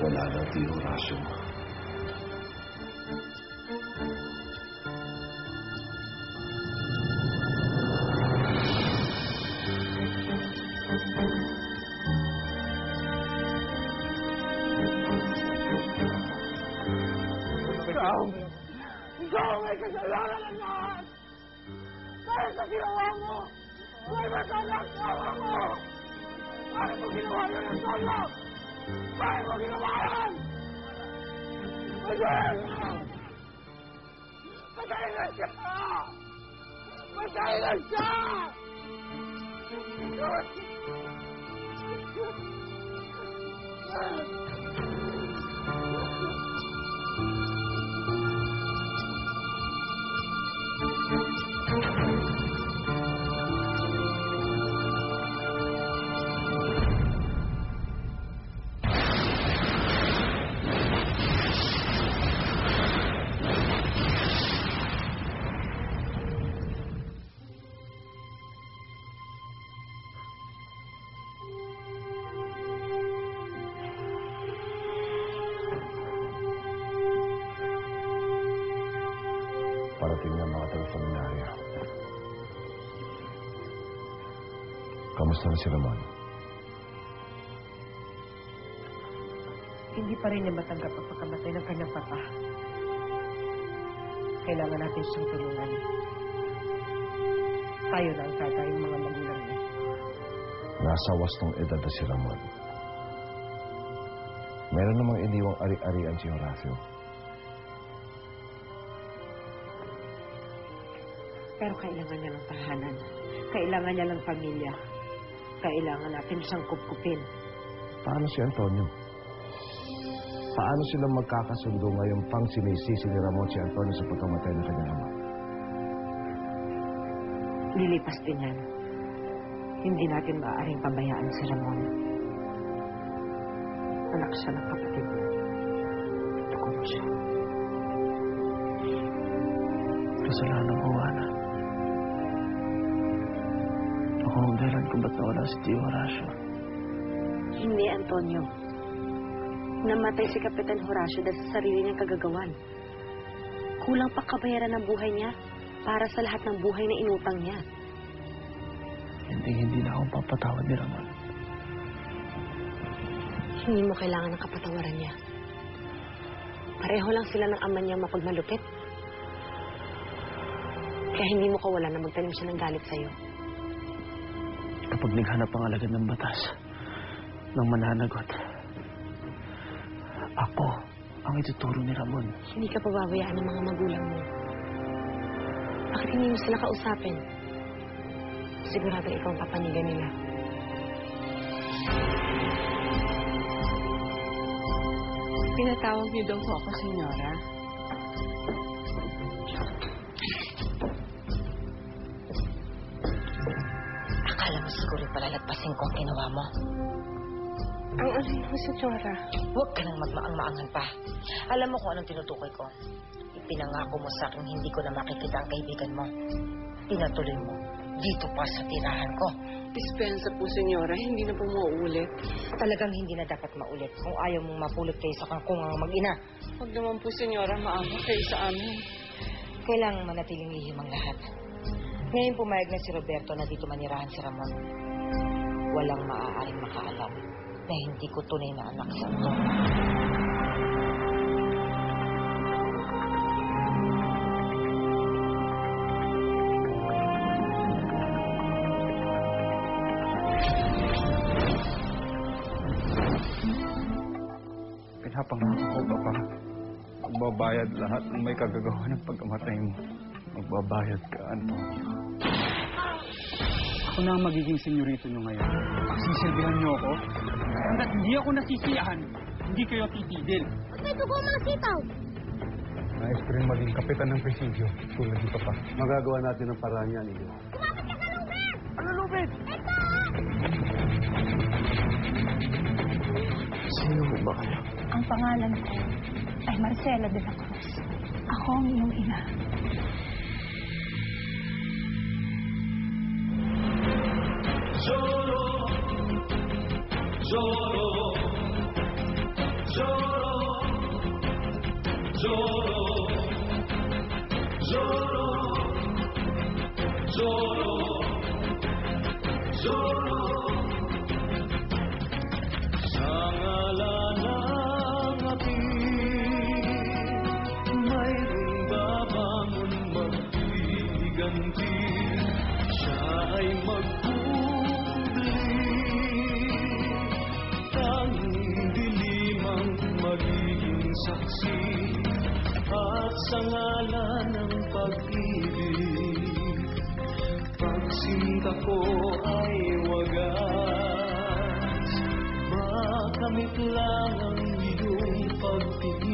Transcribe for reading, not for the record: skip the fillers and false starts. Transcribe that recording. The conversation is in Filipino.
Wala daw, Tio Horacio. Ikaw may kasalanan ng lahat! Dahil sa ginawa mo, may masalang tawa mo! Bakit mo ginawa yun ng solo? Bakit mo ginawa yan? Patayin mo! Patayin na siya! Patayin na siya! Parating na mga taga-seminaryo. Kamusta na si Ramon? Hindi pa rin niya matanggap ang pagkamatay ng kanyang papa. Kailangan natin siyang tulungan. Tayo na ang tataing mga magulang niya. Nasa wastong edad na si Ramon. Meron namang iniwang ari-arian si Horacio. Pero kailangan niya ng tahanan. Kailangan niya ng pamilya. Kailangan natin siyang kupkupin. Paano si Antonio? Paano sila magkakasundo ngayong pang sinisisi ni Ramon si Antonio sa pagkamatay ng kanyang ama? Lilipas din yan. Hindi natin maaaring pabayaan si Ramon. Anak siya ng kapatid mo. Tuko mo siya. Kasalanan ko, Ana. Ako ang dahilan kung ba't nawala si Tio Horacio. Hindi, Antonio. Namatay si Kapitan Horacio dahil sa sarili niyang kagagawan. Kulang pa kabayaran ng buhay niya para sa lahat ng buhay na inutang niya. Hindi na ako papatawad ni Ramon. Hindi mo kailangan ng kapatawaran niya. Pareho lang sila ng ama niya mapagmalupit. Kaya hindi mo kawala na magtanim siya ng galit sa'yo. Kapag naghanap ang alagad ng batas, ng mananagot, ako ang ituturo ni Ramon. Hindi ka pababayaan ng mga magulang mo. Bakit hindi mo sila kausapin? Sigurado ikaw ang papanigan nila. Pinatawag niyo daw po ako, senyora. Akala mo siguro palalagpasin ko ang ginawa mo. Ang alin mo, senyora? Huwag ka nang magmaang-maangan pa. Alam mo kung anong tinutukoy ko. Ipinangako mo sa akin hindi ko na makikita ang kaibigan mo. Pinatuloy mo. Dito pa sa tirahan ko. Dispensa po, senyora. Hindi na po mauulit. Talagang hindi na dapat maulit kung ayaw mong mapulot kayo sa kangkungang mag-ina. Huwag naman po, senyora. Maawa kayo sa amin. Kailangang manatiling lihim ang lahat. Ngayon pumayag na si Roberto na dito manirahan si Ramon. Walang maaaring makaalam na hindi ko tunay na anak sa Antonio. Pinapangako ko, Papa. Magbabayad lahat ng may kagagawa ng pagkamatay mo. Magbabayad ka, Antonio. Ako na ang magiging senyorito nyo ngayon. Sisilbihan nyo ako. Hanggat hindi ako nasisiyahan, hindi kayo titigil. May dugo mga sitaw! Nais ko rin maging kapitan ng presidio. Tulad ni Papa. Magagawa natin ang paraan yan, Ido. Kumapit ka sa lubid! Ano, Lupit? Ito! Sino mo ba kayo? Ang pangalan ko ay Marcela de la Cruz. Ako ang iyong ina. Lloro, lloro, Sa ngalan ng ating mayroong babangon maghiganti. Siya ay magkubli, tanging dilim ang magiging saksi. At sa ngalan ng pag-ibig, pagsinta ko ay wagas. Makamit lang ang iyong pagtingin.